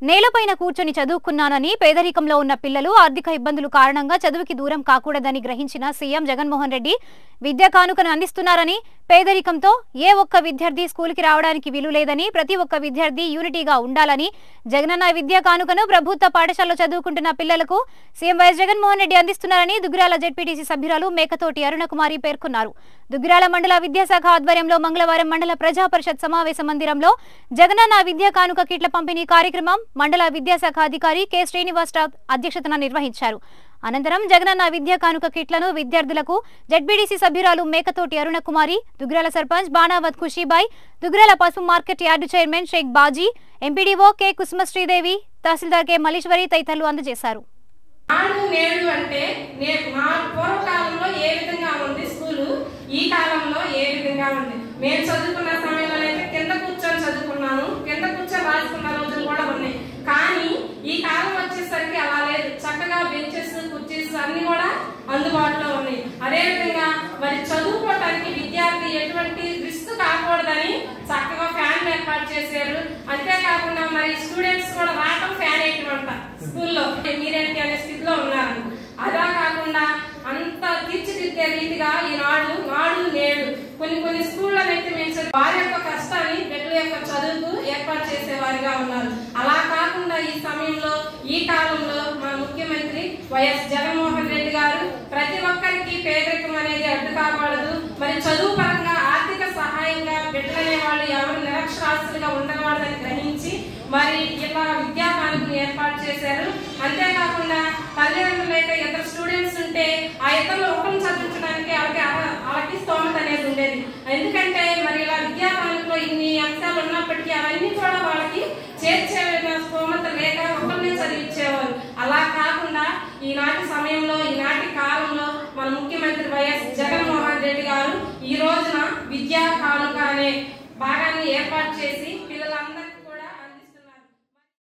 నేలపైన కూర్చొని చదువుకున్నానని పేదరికంలో ఉన్న పిల్లలు ఆర్థిక ఇబ్బందులు కారణంగా చదువుకి దూరం కాకూడదని గ్రహించిన సీఎం జగన్మోహన్ రెడ్డి విద్యా కానుకను అందిస్తున్నారని, పేదరికంతో ఏ ఒక్క విద్యార్థి స్కూల్కి రావడానికి వీలు లేదని, ప్రతి ఒక్క విద్యార్థి యూనిటీగా ఉండాలని, జగనన్న విద్యా కానుకను ప్రభుత్వ పాఠశాలలో చదువుకుంటున్న పిల్లలకు సీఎం వైఎస్ జగన్మోహన్ రెడ్డి అందిస్తున్నారని దుగ్గిరాల జెడ్పీటీసీ సభ్యురాలు మేకతోటి అరుణకుమారి పేర్కొన్నారు. దుగ్గిరాల మండల విద్యాశాఖ ఆధ్వర్యంలో మంగళవారం మండల ప్రజా పరిషత్ సమావేశ మందిరంలో జగనన్న విద్యా కానుక కిట్ల పంపిణీ కార్యక్రమం మండల విద్యాశాఖ అధికారి కె శ్రీనివాస్ అధ్యక్షతన నిర్వహించారు. అనంతరం జగనన్న విద్యా కానుక కిట్లను విద్యార్థులకు జెడ్పీటీసీ సభ్యురాలు మేకతోటి అరుణకుమారి, దుగ్గిరాల సర్పంచ్ బాణావత్ ఖుషీబాయ్, దుగ్గిరాల పసుపు market yard chairman Shaik Baji, MPDO K Kusumasridevi, tahsildar K Malleswari తదితరులు అందజేశారు. ఈ కాలంలో ఏ విధంగా ఉంది? మేము చదువుకున్న సమయంలో అయితే కింద కూర్చొని చదువుకున్నాను, కింద కూర్చొని రాసుకున్న రోజులు కూడా ఉన్నాయి. కానీ ఈ కాలం వచ్చేసరికి అలా లేదు. చక్కగా బెంచెస్, కుర్చీస్ అన్ని కూడా అందుబాటులో ఉన్నాయి. అదేవిధంగా మరి చదువుకోవటానికి విద్యార్థి ఎటువంటి రిస్క్ కాకూడదని చక్కగా ఫ్యాన్ ఏర్పాటు చేశారు. అంతేకాకుండా మరి స్టూడెంట్స్ కూడా రావటం ఫ్యాన్ వేయటమంట స్కూల్లో మీరేంటి అనే స్థితిలో ఉన్నారు. అలా కాకుండా అంత తీర్చిదిద్దే రీతిగా ఈనాడు నాడు నేడు కొన్ని స్కూళ్ళనైతే మేము వారి యొక్క కష్టాన్ని బిడ్డల యొక్క చదువుకు ఏర్పాటు చేసేవారిగా ఉన్నారు. అలా కాకుండా ఈ సమయంలో ఈ కాలంలో మన ముఖ్యమంత్రి వైఎస్ జగన్మోహన్ రెడ్డి గారు ప్రతి ఒక్కరికి పేదరికం అనేది అడ్డు కాకూడదు, మరి చదువు పరంగా ఆర్థిక సహాయంగా బిడ్డలనే వాళ్ళు ఎవరు నిరక్షరాస్యులుగా ఉండకూడదని గ్రహించి మరి ఇలా విద్యా కానుకను ఏర్పాటు చేశారు. అంతేకాకుండా తల్లిదండ్రులు అయితే ఇద్దరు స్టూడెంట్స్ ఉంటే ఆ ఇద్దరు ఒకరిని చదివించడానికి వాళ్ళకి స్తోమత అనేది ఉండేది. ఎందుకంటే మరి ఇలా విద్యా కానుకలో ఇన్ని అంశాలు ఉన్నప్పటికీ అవన్నీ కూడా వాళ్ళకి చేర్చే స్తోమత లేక ఒకరినే చదివించేవారు. అలా కాకుండా ఈనాటి సమయంలో ఈనాటి కాలంలో మన ముఖ్యమంత్రి వైఎస్ జగన్మోహన్ రెడ్డి గారు ఈ రోజున విద్యా కానుక అనే భాగాన్ని ఏర్పాటు చేసి